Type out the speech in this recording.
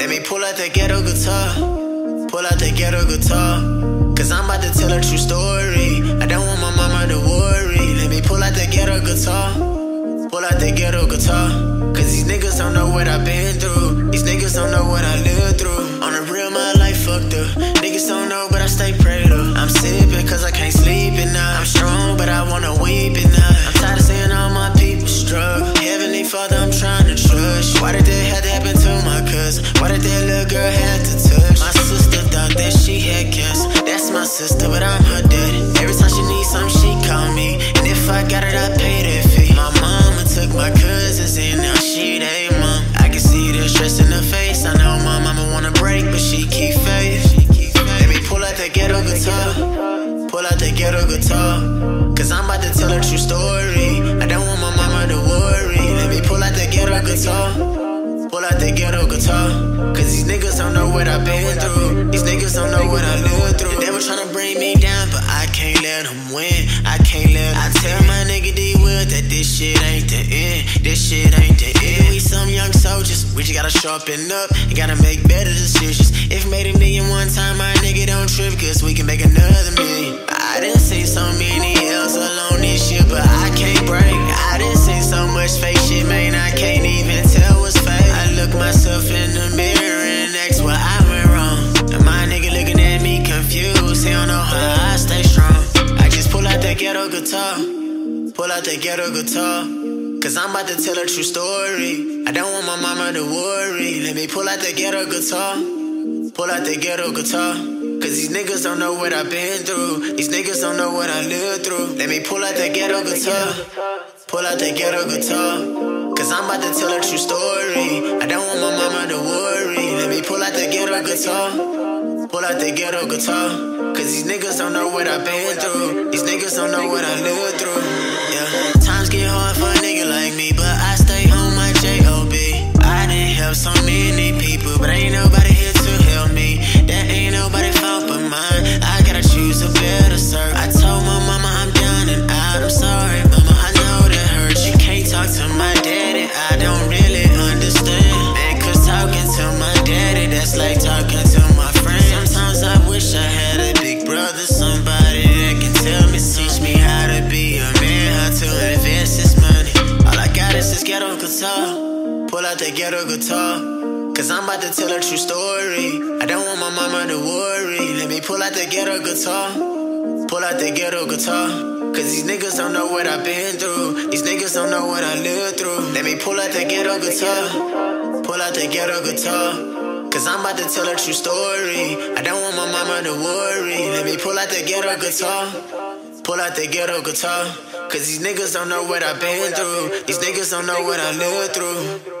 Let me pull out that ghetto guitar. Pull out that ghetto guitar. Cause I'm about to tell a true story. I don't want my mama to worry. Let me pull out that ghetto guitar. Pull out that ghetto guitar. Cause these niggas don't know what I've been through. These niggas don't know what I lived through. On the real, my life fucked up. Niggas don't know, but I stay prayed up. I'm sipping cause I can't sleep at night. I'm strong, but I wanna weep at night. I'm tired of seeing all my people struggle. Heavenly Father, I'm trying to trust. Why did that have to happen to my cousin? Why did that little girl have to touch? My sister thought that she had cancer. That's my sister, but I'm her daddy. Every time she needs something, she call me. And if I got it, I pay that fee. My mama took my cousins and now she they mom. I can see the stress in her face. I know my mama wanna break, but she keep faith. Let me pull out that ghetto guitar. Pull out that ghetto guitar. Cause I'm about to tell a true story. I don't want my mama to worry. Let me pull out that ghetto guitar. Pull out that ghetto guitar. Cause these niggas don't know what I've been through. These niggas don't know what I lived through. The devil tryna bring me down, but I can't let him win. I can't let him. I tell my nigga D-Will that this shit ain't the end. This shit ain't the end. We some young soldiers. We just gotta sharpen up and gotta make better decisions. If made $1 million one time, my nigga don't trip, cause we can make another million. I done seen so many L's alone this year, but I can't break. I done seen so much fake shit, man, I can't even tell what's fake. I look myself in the mirror and ask where I went wrong. And my nigga looking at me confused, he don't know how I stay strong. I just pull out that ghetto guitar. Pull out that ghetto guitar. Cause I'm about to tell a true story. I don't want my mama to worry. Let me pull out that ghetto guitar. Pull out that ghetto guitar. Cause these niggas don't know what I've been through. These niggas don't know what I lived through. Let me pull out that ghetto guitar. Pull out that ghetto guitar. Cause I'm about to tell a true story. I don't want my mama to worry. Let me pull out that ghetto guitar. Pull out that ghetto guitar. Cause these niggas don't know what I've been through. These niggas don't know what I lived through. Yeah. Times get hard for a nigga like me, but I stay on my J.O.B. I done help so many people, but ain't nobody here to help me. That ain't nobody's fault but mine. I gotta choose a better circle. I told my mama I'm down and out. I'm sorry, mama, I know that hurts. You can't talk to my daddy, I don't really understand. Man, cause talking to my daddy, that's like talking to my friend. Sometimes I wish I had a big brother, somebody that can tell me, teach me how to be a man, how to invest this money. All I got is this ghetto guitar. Pull out that ghetto guitar. Cause I'm about to tell a true story. I don't want my mama to worry. Let me pull out that ghetto guitar. Pull out that ghetto guitar. Cause these niggas don't know what I've been through. These niggas don't know what I lived through. Let me pull out that ghetto guitar. Pull out that ghetto guitar. Cause I'm about to tell a true story. I don't want my mama to worry. Let me pull out that ghetto guitar. Pull out that ghetto guitar. Cause these niggas don't know what I've been through. These niggas don't know what I lived through.